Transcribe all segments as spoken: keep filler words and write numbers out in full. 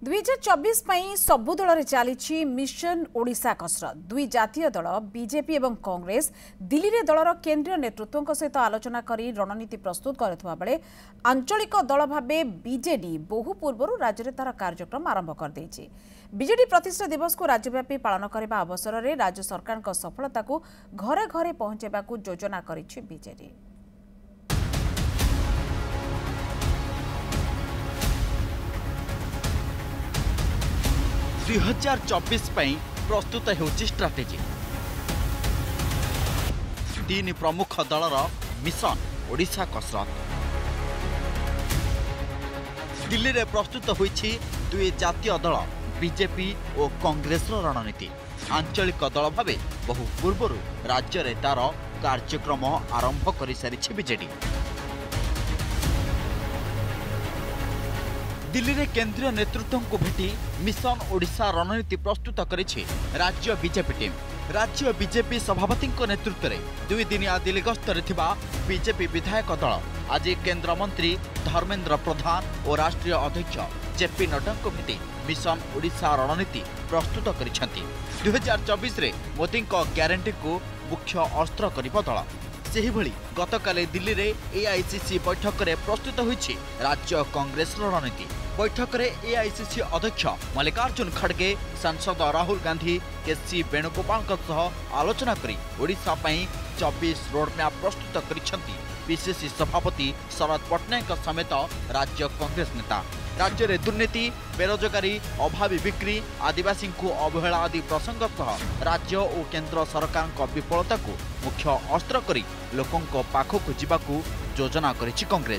दुई हजार चौबीस सबु दल चली मिशन ओडिशा कसरत दुई जातीय दल बीजेपी और कांग्रेस दिल्ली में दलर केंद्रीय नेतृत्व सहित आलोचना कर रणनीति प्रस्तुत करुवा बेले आंचलिक दल भाव बीजेडी बहु पूर्व राज्य में तार कार्यक्रम आरंभ कर देछि। बीजेडी प्रतिष्ठा दिवस को राज्यव्यापी पालन करने अवसर में राज्य सरकार सफलता को घरे घरे पहुंचाइबा योजना करिछि बीजेडी। दुई हजार चौबीस प्रस्तुत होची स्ट्राटेजी तीन प्रमुख दलर मिशन ओडिशा कसरत दिल्ली में प्रस्तुत होईछि दुई जातीय दल बीजेपी और कांग्रेस रणनीति आंचलिक दल भावे बहु पूर्व राज्य में तार कार्यक्रम आरंभ कर सारी बीजेडी। दिल्ली में केंद्रीय नेतृत्व को भेटी मिशन ओडिशा रणनीति प्रस्तुत करिछि राज्य बीजेपी टीम। राज्य बीजेपी सभापति नेतृत्व में दुई दिनिया दिल्ली गस्तर थिबा बीजेपी विधायक दल आज केंद्र मंत्री धर्मेंद्र प्रधान और राष्ट्रीय अध्यक्ष जेपी नड्डा को भेटी मिशन ओडिशा रणनीति प्रस्तुत करिसेंति। दुई हजार चौबीस मोदी ग्यारंटी को मुख्य अस्त्र करिब दल। सेहिभଳି गतकाले दिल्ली रे एआईसीसी बैठक रे प्रस्तुत होईछि राज्य कांग्रेस रणनीति। बैठक रे एआईसीसी अध्यक्ष मल्लिकार्जुन खड़गे सांसद राहुल गांधी केसी वेणुगोपाल आलोचना करी ओडिशा पई चौबीस रोडमैप प्रस्तुत करिसेंति। पीसीसी सभापति शरद पट्टनायक समेत राज्य कांग्रेस नेता राज्य में दुर्नीति बेरोजगारी अभावी बिक्री आदिवासी को अवहेला आदि प्रसंग सह राज्य और केंद्र सरकार विफलता को मुख्य अस्त्र करी लोकों पाखक जावाकू योजना करिछि कांग्रेस।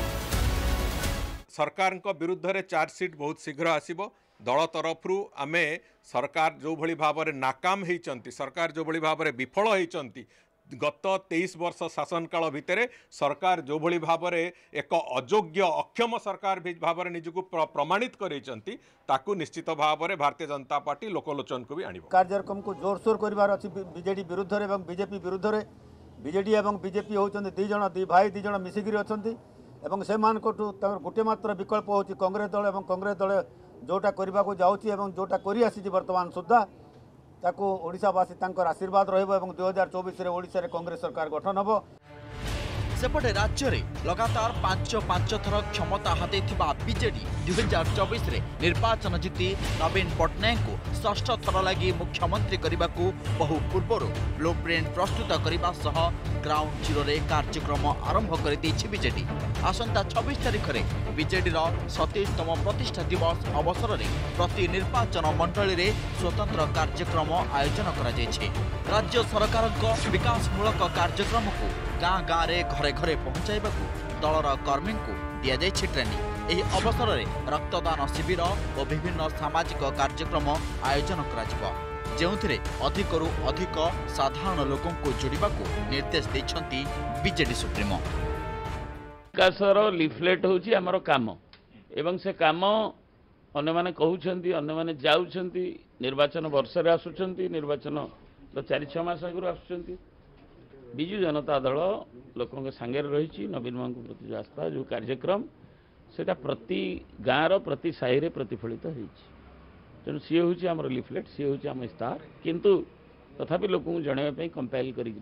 सरकार विरुद्ध रे चार्जसीट बहुत शीघ्र आसिबो। दल तरफरु आमे सरकार जो भली भाव में नाकाम होइचंती सरकार जो भली भाव में विफल होइचंती गत तेईस वर्ष शासन काल भितर सरकार जो भली भाव में एक अयोग्य अक्षम सरकार भाव में निजको प्रमाणित करैचंती ताकू निश्चित भाव में भारतीय जनता पार्टी लोकलोचन को भी आनिबो। कार्यक्रम को जोरसोर करिवार अछि बीजेडी विरुद्ध रे एवं बीजेपी विरुद्ध रे बीजेडी एवं बीजेपी होचंती दुई जण दुई भाई दुई जण मिसिगिरी अछंती एवं से मान को गोटे मात्र विकल्प होची कांग्रेस दल एवं कांग्रेस दल जोटा करबा को जाउची एवं जोटा करि आसी वर्तमान सुद्धा ताको ओडिशावासी तांकर आशीर्वाद रहिबो एवं दो हजार चौबीस रे ओडिशा रे कांग्रेस सरकार गठन हबो। सेपटे राज्य में लगातार पांच पांच थर क्षमता हाथेथिबा बीजेडी दुई हजार चौबीस निर्वाचन जीति नवीन पट्टनायक को षष्ठ थर लगी मुख्यमंत्री करने को बहु पूर्व ब्लूप्रिंट प्रस्तुत करने सह ग्राउंड जीरो रे कार्यक्रम आरंभ कर बीजेडी। आसंता छब्बीस तारीख में बीजेडी सतैशतम प्रतिष्ठा दिवस अवसर में प्रति निर्वाचन मंडली में स्वतंत्र कार्यक्रम आयोजन कर राज्य सरकार विकासमूलक कार्यक्रम को गाँ गाँव में घरे घरे पहुंचाइबा दलर कर्मी को दि जाइछि ट्रेनिंग। एही अवसर में रक्तदान शिविर और विभिन्न सामाजिक कार्यक्रम आयोजन करा जेउथिरे अधिकरु अधिक साधारण लोकों को जोड़िबा को निर्देश दैछंती बीजेडी सुप्रीमो। विकासर लिफलेट होछि हमर काम एवं से काम अन्य माने कहउछंती अन्य माने जाउछंती निर्वाचन वर्ष रे आसुछंती निर्वाचन चार छह मास आगु आसुछंती। विजु जनता दल लोकों के सांगे रही नवीन मान प्रति जो आस्था जो कार्यक्रम सेटा प्रति गाँव प्रति साहि रे प्रतिफलित हो तेणु सी हूँ आम लिफलेट सी हूँ आम इस्तार किंतु तथापि लोक जनवाई कंपाइल कर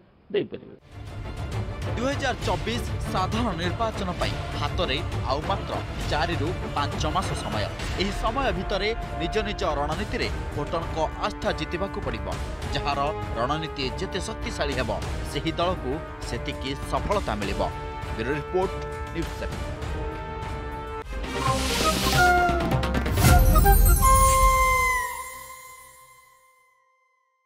दुई हजार चौबीस साधारण निर्वाचन हाथ में आउ मात्र चार रु पांच मास समय एही समय भितर निज निज रणनीति रे भोटर को आस्था जितवा पड़ो जार रणनीति जेते शक्तिशाली हेबो सेही दल को सेतिकी सफलता मिलिबो। Bureau report news seven.